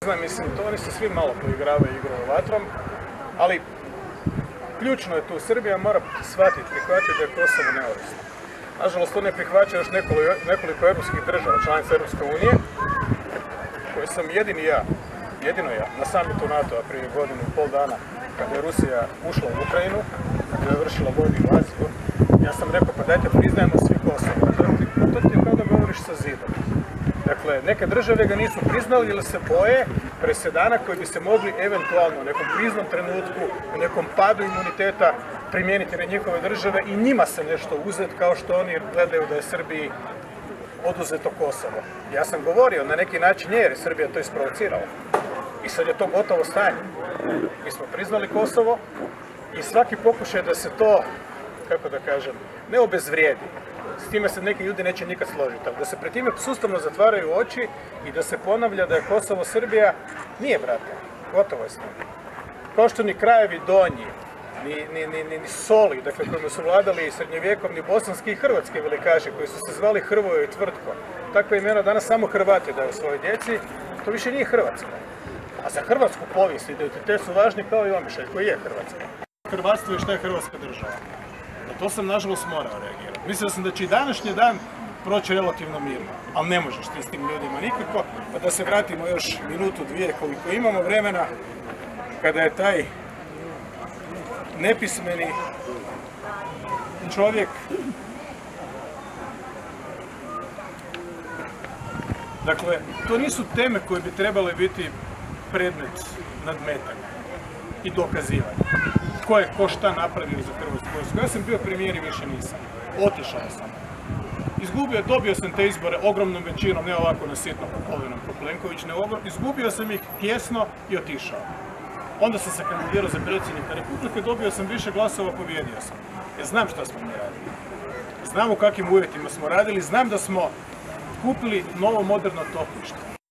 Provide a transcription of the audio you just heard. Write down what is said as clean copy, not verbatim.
Mislim, to oni se svi malo poigravaju igraju vatrom, ali ključno je tu, Srbija mora shvatiti, prihvatiti da je Kosovo neovisno. Nažalost, to ne prihvaća još nekoliko europskih država, članica Europske unije, koje sam jedino ja, na samitu NATO-a prije godinu i pol dana, kada je Rusija ušla u Ukrajinu, kada je vršila vojnu invaziju, ja sam rekao, pa dajte priznajemo svi Kosovo. To ti je kao da govoriš sa zidom. Dakle, neke države ga nisu priznali ili se boje presedana koji bi se mogli eventualno u nekom kriznom trenutku, u nekom padu imuniteta primijeniti na njihove države i njima se nešto uzeti kao što oni gledaju da je Srbiji oduzeto Kosovo. Ja sam govorio na neki način jer je Srbija to isprovocirala. I sad je to gotovo stanje. Mi smo priznali Kosovo i svaki pokušaj da se to, kako da kažem, ne obezvrijedi. S time se neki ljudi neće nikad složiti, ali da se pred time sustavno zatvaraju oči i da se ponavlja da je Kosovo Srbija, nije, brate, gotovo je s njim. Kao što ni krajevi donji, ni Soli, dakle kojima su vladali srednjovjekovni bosanski i hrvatski velikaši koji su se zvali Hrvoje i Tvrtko. Takve imena danas samo Hrvati daju svojoj djeci, to više nije Hrvatska. A za hrvatsku povijest identitet su važni kao i Omišalj koji je Hrvatska. Hrvatstvo je šta je Hrvatska država. Na to sam nažalost morao reagirati. Mislio sam da će i današnji dan proći relativno mirno, ali ne možeš ti s tim ljudima nikako. Pa da se vratimo još minutu, dvije koliko imamo vremena, kada je taj nepismeni čovjek, dakle, to nisu teme koje bi trebale biti predmet nadmetanja i dokazivanja. Ko je ko šta napravio za Hrvatsku vojsku. Ja sam bio premijer i više nisam. Otišao sam. Dobio sam te izbore ogromnom većinom, ne ovako na sitno polovinom ko Plenković, izgubio sam ih tjesno i otišao. Onda sam se kandidirao za predsjednika Republike, dobio sam više glasova, pobijedio sam. Ja znam šta smo mi radili. Znam u kakvim uvjetima smo radili, znam da smo kupili novo moderno topništvo.